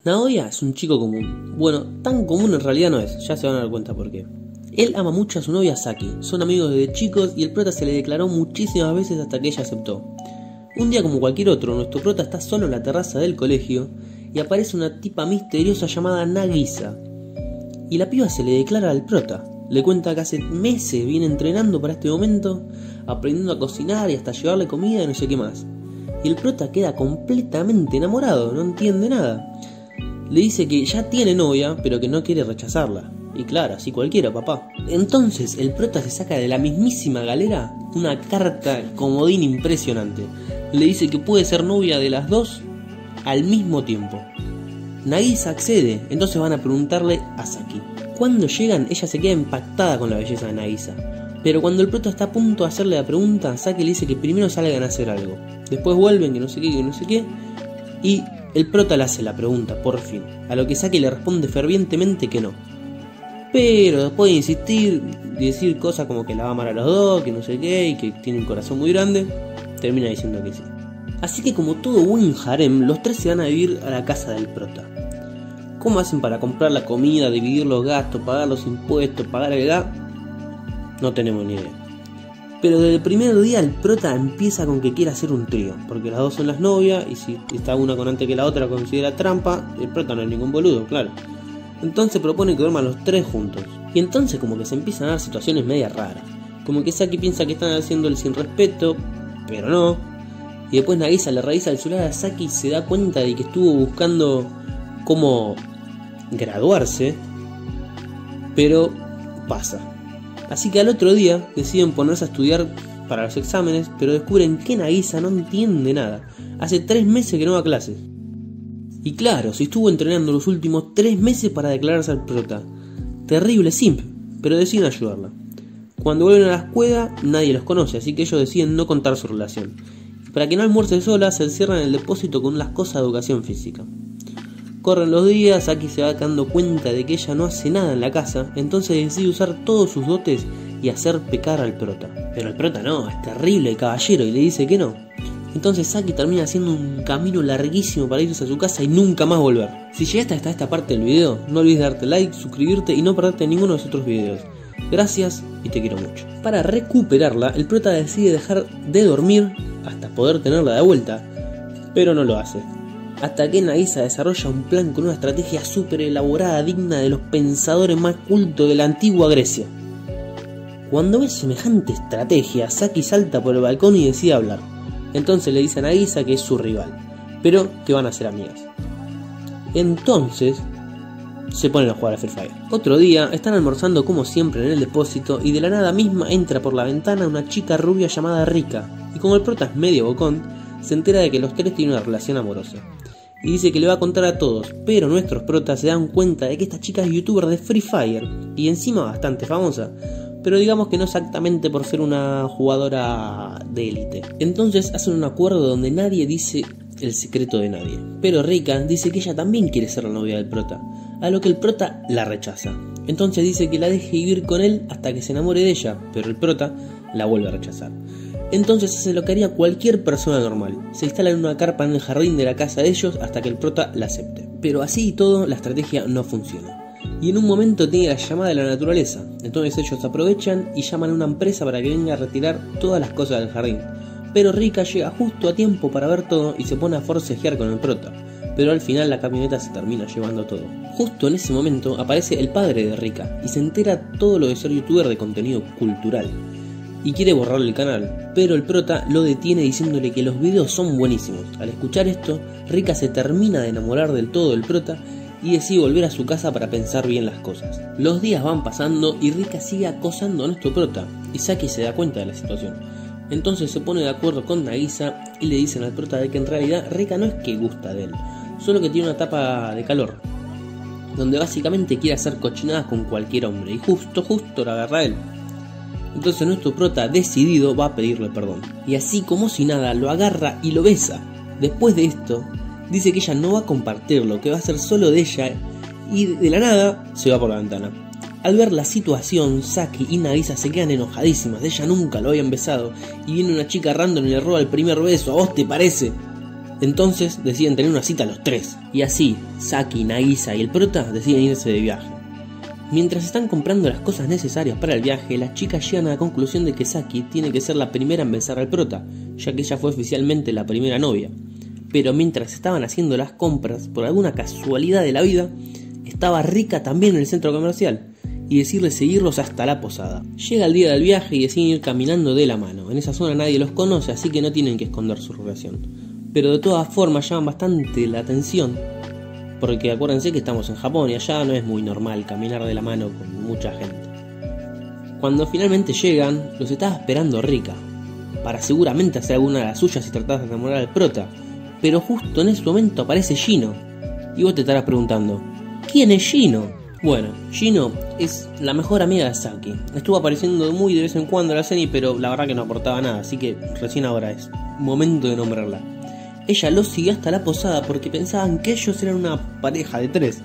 Naoya es un chico común. Bueno, tan común en realidad no es, ya se van a dar cuenta por qué. Él ama mucho a su novia Saki, son amigos desde chicos y el prota se le declaró muchísimas veces hasta que ella aceptó. Un día como cualquier otro, nuestro prota está solo en la terraza del colegio y aparece una tipa misteriosa llamada Nagisa. Y la piba se le declara al prota. Le cuenta que hace meses viene entrenando para este momento, aprendiendo a cocinar y hasta llevarle comida y no sé qué más. Y el prota queda completamente enamorado, no entiende nada. Le dice que ya tiene novia, pero que no quiere rechazarla. Y claro, así cualquiera, papá. Entonces el prota se saca de la mismísima galera una carta comodín impresionante. Le dice que puede ser novia de las dos al mismo tiempo. Nagisa accede, entonces van a preguntarle a Saki. Cuando llegan, ella se queda impactada con la belleza de Nagisa. Pero cuando el prota está a punto de hacerle la pregunta, Saki le dice que primero salgan a hacer algo. Después vuelven, que no sé qué. Y el prota le hace la pregunta, por fin. A lo que Saki le responde fervientemente que no. Pero después de insistir y decir cosas como que la va a amar a los dos, que no sé qué, y que tiene un corazón muy grande, termina diciendo que sí. Así que como todo buen harem, los tres se van a vivir a la casa del prota. ¿Cómo hacen para comprar la comida, dividir los gastos, pagar los impuestos, pagar el gas? No tenemos ni idea. Pero desde el primer día el prota empieza con que quiere hacer un trío, porque las dos son las novias, y si está una con antes que la otra considera trampa, el prota no es ningún boludo, claro. Entonces propone que duerman los tres juntos. Y entonces como que se empiezan a dar situaciones medias raras. Como que Saki piensa que están haciendo el sin respeto, pero no. Y después Nagisa le revisa el celular a Saki y se da cuenta de que estuvo buscando cómo graduarse, pero pasa. Así que al otro día deciden ponerse a estudiar para los exámenes, pero descubren que Nagisa no entiende nada. Hace 3 meses que no va a clases. Y claro, se estuvo entrenando los últimos 3 meses para declararse al prota. Terrible simp, pero deciden ayudarla. Cuando vuelven a la escuela, nadie los conoce, así que ellos deciden no contar su relación. Y para que no almuerce sola, se encierran en el depósito con las cosas de educación física. Corren los días, Saki se va dando cuenta de que ella no hace nada en la casa, entonces decide usar todos sus dotes y hacer pecar al prota. Pero el prota no, es terrible el caballero y le dice que no. Entonces Saki termina haciendo un camino larguísimo para irse a su casa y nunca más volver. Si llegaste hasta esta parte del video, no olvides darte like, suscribirte y no perderte ninguno de los otros videos. Gracias y te quiero mucho. Para recuperarla, el prota decide dejar de dormir hasta poder tenerla de vuelta, pero no lo hace. Hasta que Nagisa desarrolla un plan con una estrategia súper elaborada, digna de los pensadores más cultos de la antigua Grecia. Cuando ve semejante estrategia, Saki salta por el balcón y decide hablar. Entonces le dice a Nagisa que es su rival, pero que van a ser amigas. Entonces se ponen a jugar a Free Fire. Otro día están almorzando como siempre en el depósito y de la nada misma entra por la ventana una chica rubia llamada Rika. Y como el prota es medio bocón, se entera de que los tres tienen una relación amorosa. Y dice que le va a contar a todos, pero nuestros protas se dan cuenta de que esta chica es youtuber de Free Fire y encima bastante famosa. Pero digamos que no exactamente por ser una jugadora de élite. Entonces hacen un acuerdo donde nadie dice el secreto de nadie. Pero Rika dice que ella también quiere ser la novia del prota, a lo que el prota la rechaza. Entonces dice que la deje vivir con él hasta que se enamore de ella, pero el prota la vuelve a rechazar. Entonces hace lo que haría cualquier persona normal. Se instala en una carpa en el jardín de la casa de ellos hasta que el prota la acepte. Pero así y todo, la estrategia no funciona. Y en un momento tiene la llamada de la naturaleza. Entonces ellos aprovechan y llaman a una empresa para que venga a retirar todas las cosas del jardín. Pero Rika llega justo a tiempo para ver todo y se pone a forcejear con el prota. Pero al final la camioneta se termina llevando todo. Justo en ese momento aparece el padre de Rika y se entera todo lo de ser youtuber de contenido cultural. Y quiere borrarle el canal, pero el prota lo detiene diciéndole que los videos son buenísimos. Al escuchar esto, Rika se termina de enamorar del todo del prota y decide volver a su casa para pensar bien las cosas. Los días van pasando y Rika sigue acosando a nuestro prota, y Saki se da cuenta de la situación. Entonces se pone de acuerdo con Nagisa y le dicen al prota de que en realidad Rika no es que gusta de él, solo que tiene una etapa de calor, donde básicamente quiere hacer cochinadas con cualquier hombre, y justo lo agarra a él. Entonces nuestro prota decidido va a pedirle perdón, y así como si nada lo agarra y lo besa. Después de esto dice que ella no va a compartirlo, que va a ser solo de ella, y de la nada se va por la ventana. Al ver la situación, Saki y Nagisa se quedan enojadísimas, ella nunca lo habían besado, y viene una chica random y le roba el primer beso, ¿a vos te parece? Entonces deciden tener una cita los tres, y así Saki, Nagisa y el prota deciden irse de viaje. Mientras están comprando las cosas necesarias para el viaje, las chicas llegan a la conclusión de que Saki tiene que ser la primera en besar al prota, ya que ella fue oficialmente la primera novia. Pero mientras estaban haciendo las compras, por alguna casualidad de la vida, estaba Rika también en el centro comercial, y decirle seguirlos hasta la posada. Llega el día del viaje y deciden ir caminando de la mano. En esa zona nadie los conoce, así que no tienen que esconder su relación. Pero de todas formas llaman bastante la atención, porque acuérdense que estamos en Japón y allá no es muy normal caminar de la mano con mucha gente. Cuando finalmente llegan, los estaba esperando Rika, para seguramente hacer alguna de las suyas y tratar de enamorar al prota. Pero justo en ese momento aparece Gino, y vos te estarás preguntando, ¿quién es Gino? Bueno, Gino es la mejor amiga de Saki. Estuvo apareciendo muy de vez en cuando en la serie, pero la verdad que no aportaba nada, así que recién ahora es momento de nombrarla. Ella los siguió hasta la posada porque pensaban que ellos eran una pareja de tres,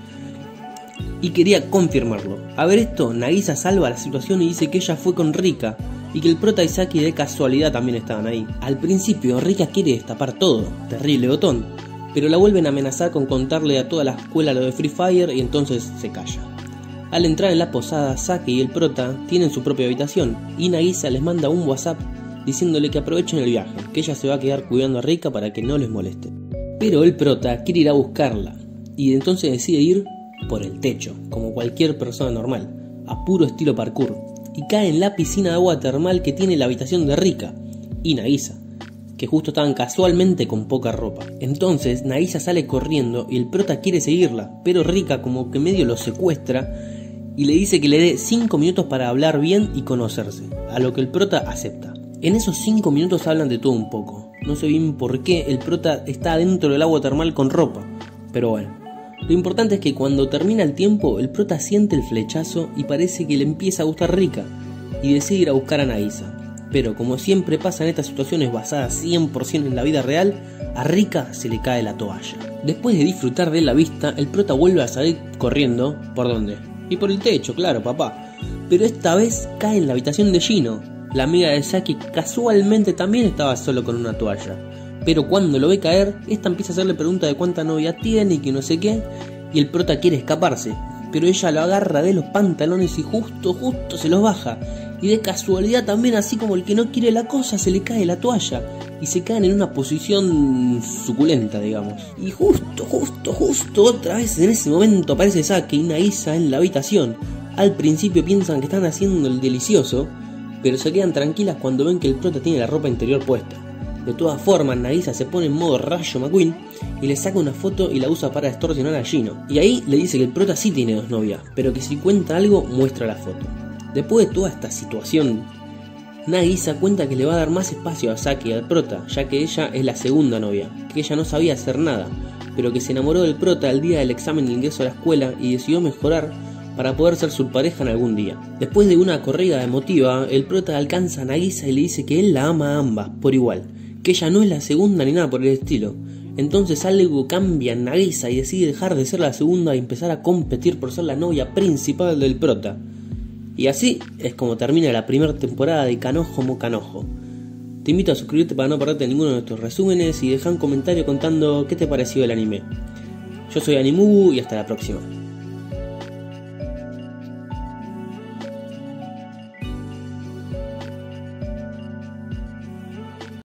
y quería confirmarlo. A ver esto, Nagisa salva la situación y dice que ella fue con Rika, y que el prota y Saki de casualidad también estaban ahí. Al principio Rika quiere destapar todo, terrible botón, pero la vuelven a amenazar con contarle a toda la escuela lo de Free Fire y entonces se calla. Al entrar en la posada, Saki y el prota tienen su propia habitación y Nagisa les manda un WhatsApp diciéndole que aprovechen el viaje, que ella se va a quedar cuidando a Rika para que no les moleste. Pero el prota quiere ir a buscarla y entonces decide ir por el techo, como cualquier persona normal, a puro estilo parkour, y cae en la piscina de agua termal que tiene la habitación de Rika y Nagisa, que justo estaban casualmente con poca ropa. Entonces Nagisa sale corriendo y el prota quiere seguirla, pero Rika como que medio lo secuestra y le dice que le dé 5 minutos para hablar bien y conocerse, a lo que el prota acepta. En esos 5 minutos hablan de todo un poco. No sé bien por qué el prota está dentro del agua termal con ropa, pero bueno. Lo importante es que cuando termina el tiempo, el prota siente el flechazo y parece que le empieza a gustar Rika y decide ir a buscar a Nagisa. Pero como siempre pasa en estas situaciones basadas 100% en la vida real, a Rika se le cae la toalla. Después de disfrutar de la vista, el prota vuelve a salir corriendo. ¿Por dónde? Y por el techo, claro, papá. Pero esta vez cae en la habitación de Gino, la amiga de Saki, que casualmente también estaba solo con una toalla. Pero cuando lo ve caer, esta empieza a hacerle pregunta de cuánta novia tiene y que no sé qué, y el prota quiere escaparse, pero ella lo agarra de los pantalones y justo se los baja, y de casualidad también, así como el que no quiere la cosa, se le cae la toalla y se caen en una posición suculenta, digamos. Y justo otra vez en ese momento aparece Saki y Nagisa en la habitación. Al principio piensan que están haciendo el delicioso, pero se quedan tranquilas cuando ven que el prota tiene la ropa interior puesta. De todas formas, Nagisa se pone en modo Rayo McQueen y le saca una foto y la usa para extorsionar a Gino. Y ahí le dice que el prota sí tiene 2 novias, pero que si cuenta algo, muestra la foto. Después de toda esta situación, Nagisa cuenta que le va a dar más espacio a Saki y al prota, ya que ella es la segunda novia, que ella no sabía hacer nada, pero que se enamoró del prota el día del examen de ingreso a la escuela y decidió mejorar para poder ser su pareja en algún día. Después de una corrida emotiva, el prota alcanza a Nagisa y le dice que él la ama a ambas por igual, que ella no es la segunda ni nada por el estilo. Entonces algo cambia en Nagisa y decide dejar de ser la segunda y empezar a competir por ser la novia principal del prota. Y así es como termina la primera temporada de Kanojo mo Kanojo. Te invito a suscribirte para no perderte ninguno de nuestros resúmenes y dejar un comentario contando qué te pareció el anime. Yo soy Animu y hasta la próxima.